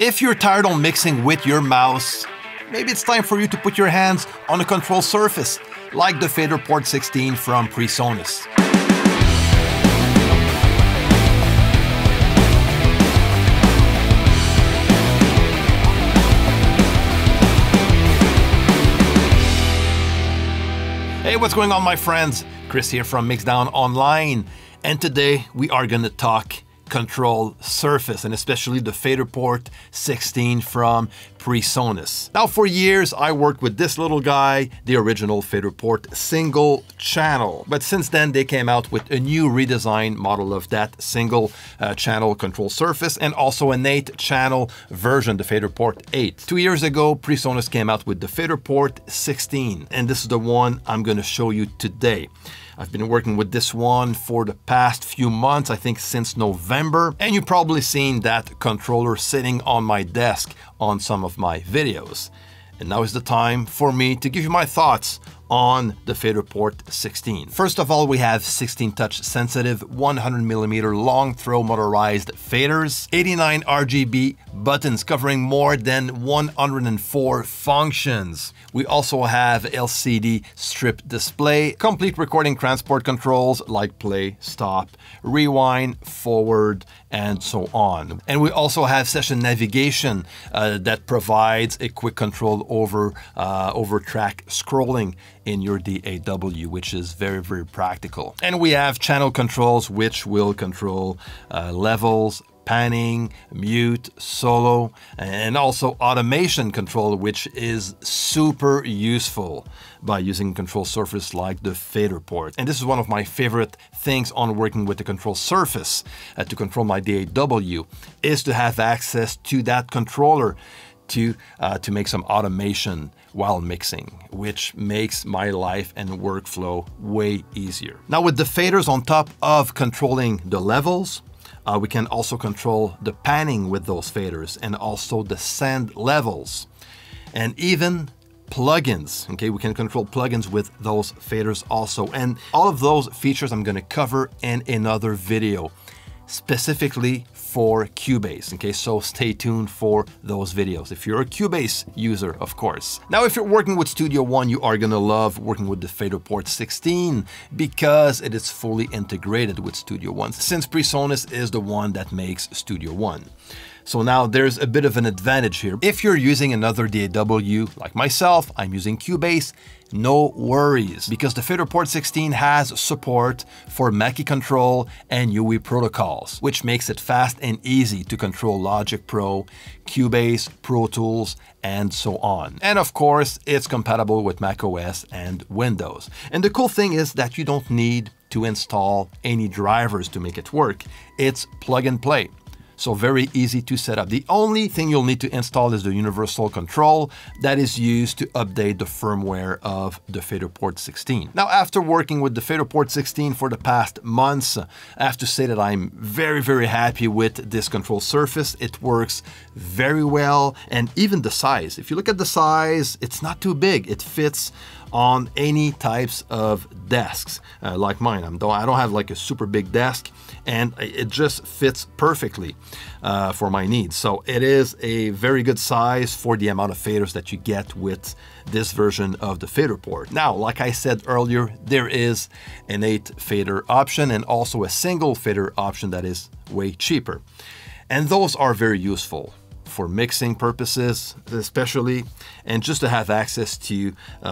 If you're tired of mixing with your mouse, maybe it's time for you to put your hands on a control surface, like the FaderPort 16 from PreSonus. Hey, what's going on, my friends? Chris here from Mixdown Online, and today we are going to talk control surface, and especially the FaderPort 16 from PreSonus. Now, for years I worked with this little guy, the original FaderPort single channel, but since then they came out with a new redesigned model of that single channel control surface, and also an 8-channel version, the FaderPort 8. 2 years ago, PreSonus came out with the FaderPort 16, and this is the one I'm going to show you today. I've been working with this one for the past few months, I think since November, and you've probably seen that controller sitting on my desk on some of my videos. And now is the time for me to give you my thoughts on the FaderPort 16. First of all, we have 16 touch sensitive 100mm long throw motorized faders, 89 RGB buttons covering more than 104 functions. We also have LCD strip display, complete recording transport controls like play, stop, rewind, forward, and so on. And we also have session navigation that provides a quick control over track scrolling in your DAW, which is very, very practical. And we have channel controls, which will control levels, panning, mute, solo, and also automation control, which is super useful by using control surface like the FaderPort. And this is one of my favorite things on working with the control surface to control my DAW, is to have access to that controller to make some automation while mixing, which makes my life and workflow way easier. Now, with the faders on top of controlling the levels, we can also control the panning with those faders, and also the send levels, and even plugins. Okay, we can control plugins with those faders also. And all of those features I'm going to cover in another video, specifically for Cubase. Okay, so stay tuned for those videos if you're a Cubase user, of course. Now, if you're working with Studio One, you are gonna love working with the FaderPort 16 because it is fully integrated with Studio One, since PreSonus is the one that makes Studio One. So now there's a bit of an advantage here. If you're using another DAW, like myself, I'm using Cubase, no worries, because the FaderPort 16 has support for Mackie Control and UE protocols, which makes it fast and easy to control Logic Pro, Cubase, Pro Tools, and so on. And of course, it's compatible with macOS and Windows. And the cool thing is that you don't need to install any drivers to make it work. It's plug and play. So very easy to set up. The only thing you'll need to install is the universal control that is used to update the firmware of the FaderPort 16. Now, after working with the FaderPort 16 for the past months, I have to say that I'm very, very happy with this control surface. It works very well, and even the size. If you look at the size, it's not too big. It fits on any types of desks like mine. I don't have like a super big desk, and it just fits perfectly for my needs. So it is a very good size for the amount of faders that you get with this version of the FaderPort. Now, like I said earlier, there is an 8 fader option and also a single fader option that is way cheaper. And those are very useful for mixing purposes, especially, and just to have access to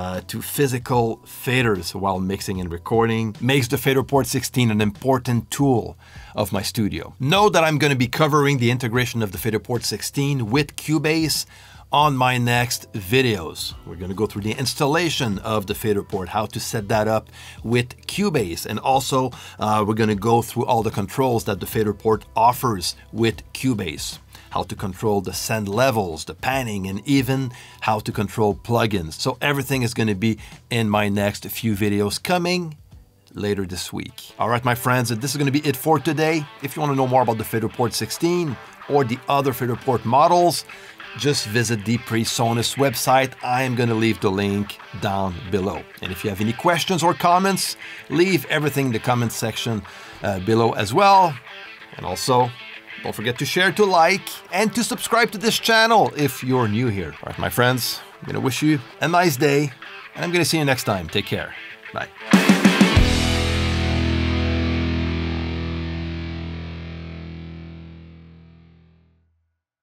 physical faders while mixing and recording makes the FaderPort 16 an important tool of my studio. Know that I'm going to be covering the integration of the FaderPort 16 with Cubase on my next videos. We're going to go through the installation of the FaderPort, how to set that up with Cubase, and also we're going to go through all the controls that the FaderPort offers with Cubase. How to control the send levels, the panning, and even how to control plugins. So everything is going to be in my next few videos coming later this week. All right, my friends, this is going to be it for today. If you want to know more about the FaderPort 16 or the other FaderPort models, just visit the PreSonus website. I am going to leave the link down below. And if you have any questions or comments, leave everything in the comment section below as well. And also, Don't forget to share, to like, and to subscribe to this channel if you're new here. All right, my friends, I'm going to wish you a nice day, and I'm going to see you next time. Take care. Bye.